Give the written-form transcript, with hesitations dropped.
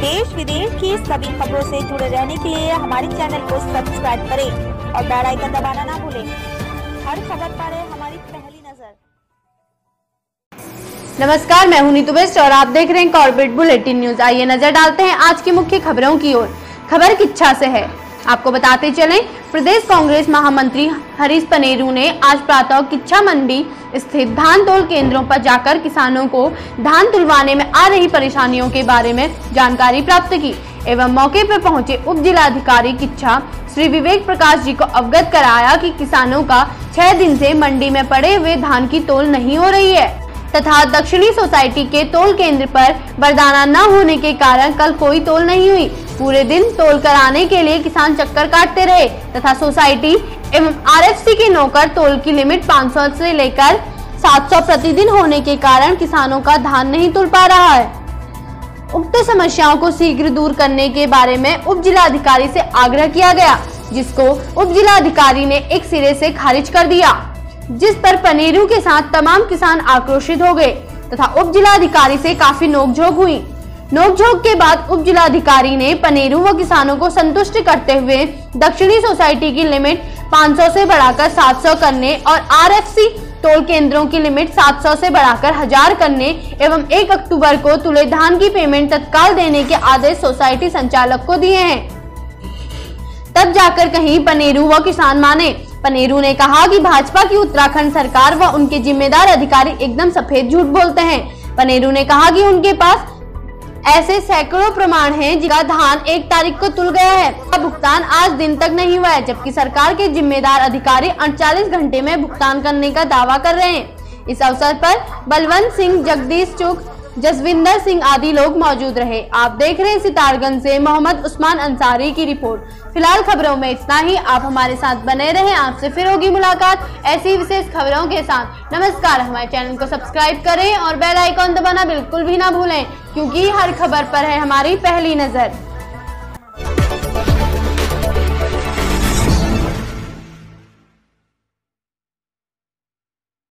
देश विदेश की सभी खबरों से जुड़े रहने के लिए हमारे चैनल को सब्सक्राइब करें और बेल आइकन दबाना ना भूलें। हर खबर पर है हमारी पहली नजर। नमस्कार, मैं हूं नीतू बेस्ट और आप देख रहे हैं कॉर्पोरेट बुलेटिन न्यूज। आइए नजर डालते हैं आज की मुख्य खबरों की ओर। खबर किच्छा से है। आपको बताते चलें, प्रदेश कांग्रेस महामंत्री हरीश पनेरू ने आज प्रातः किच्छा मंडी स्थित धान तोल केंद्रों पर जाकर किसानों को धान तुलवाने में आ रही परेशानियों के बारे में जानकारी प्राप्त की एवं मौके पर पहुंचे उप जिलाधिकारी किच्छा श्री विवेक प्रकाश जी को अवगत कराया कि किसानों का 6 दिन से मंडी में पड़े हुए धान की तोल नहीं हो रही है तथा दक्षिणी सोसाइटी के तोल केंद्र पर बरदाना न होने के कारण कल कोई तोल नहीं हुई। पूरे दिन तोल कराने के लिए किसान चक्कर काटते रहे तथा सोसाइटी एवं आरएफसी के नौकर तोल की लिमिट 500 से लेकर 700 प्रतिदिन होने के कारण किसानों का धान नहीं तुल पा रहा है। उक्त समस्याओं को शीघ्र दूर करने के बारे में उप जिलाधिकारी से आग्रह किया गया, जिसको उप जिलाधिकारी ने एक सिरे से खारिज कर दिया, जिस पर पनेरू के साथ तमाम किसान आक्रोशित हो गए तथा उप जिलाधिकारी से काफी नोकझोंक हुई। नोकझोंक के बाद उप जिलाधिकारी ने पनेरू व किसानों को संतुष्ट करते हुए दक्षिणी सोसाइटी की लिमिट 500 से बढ़ाकर 700 करने और आरएफसी तोल केंद्रों की लिमिट 700 से बढ़ाकर 1000 करने एवं 1 अक्टूबर को तुले धान की पेमेंट तत्काल देने के आदेश सोसाइटी संचालक को दिए हैं। तब जाकर कहीं पनेरू व किसान माने। पनेरू ने कहा कि भाजपा की उत्तराखंड सरकार व उनके जिम्मेदार अधिकारी एकदम सफेद झूठ बोलते हैं। पनेरू ने कहा कि उनके पास ऐसे सैकड़ों प्रमाण हैं जिनका धान 1 तारीख को तुल गया है, भुगतान आज दिन तक नहीं हुआ है, जबकि सरकार के जिम्मेदार अधिकारी 48 घंटे में भुगतान करने का दावा कर रहे हैं। इस अवसर पर बलवंत सिंह, जगदीश चुग, जसविंदर सिंह आदि लोग मौजूद रहे। आप देख रहे हैं सितारगंज से मोहम्मद उस्मान अंसारी की रिपोर्ट। फिलहाल खबरों में इतना ही। आप हमारे साथ बने रहें, आपसे फिर होगी मुलाकात ऐसी विशेष खबरों के साथ। नमस्कार, हमारे चैनल को सब्सक्राइब करें और बेल आइकॉन दबाना बिल्कुल भी ना भूलें, क्योंकि हर खबर पर है हमारी पहली नजर।